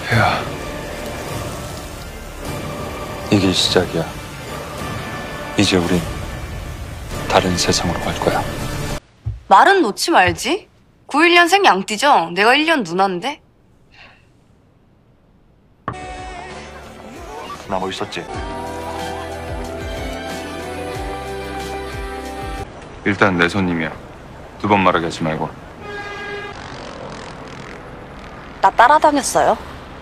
야, 이게 시작이야. 이제 우린 다른 세상으로 갈 거야. 말은 놓지 말지. 91년생 양띠죠? 내가 1년 누나인데? 나 뭐 있었지? 일단 내 손님이야. 두 번 말하게 하지 말고. 나 따라다녔어요.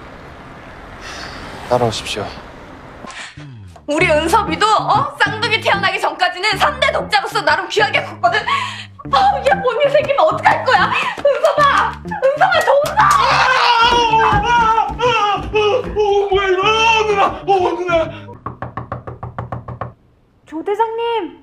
따라오십시오. 우리 은섭이도 쌍둥이 태어나기 전까지는 3대 독자로서 나름 귀하게 컸거든. 얘 본인 생기면 어떡할 거야? 은섭아! 은섭아 좋은다! 뭐야 이거? 누나! 누나! 조 대장님!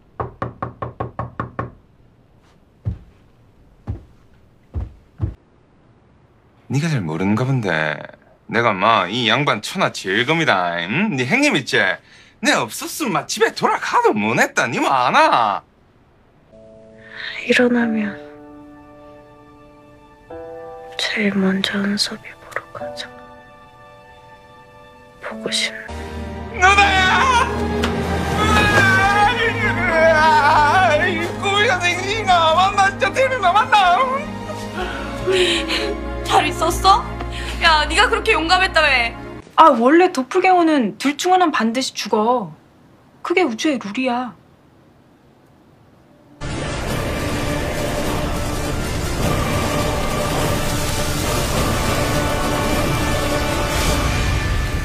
네가 잘 모르는가 본데 내가 이 양반 천하 제일검이다. 응? 네 형님 있지? 내 없었으면 집에 돌아가도 못했다. 니 뭐 아나? 일어나면 제일 먼저 은섭이 보러 가자. 보고 싶네. 누나야! 꼬리가 생기가 만나 진짜 데리나 만나. 잘 있었어? 야, 네가 그렇게 용감했다며. 아, 원래 도플갱어는 둘 중 하나는 반드시 죽어. 그게 우주의 룰이야.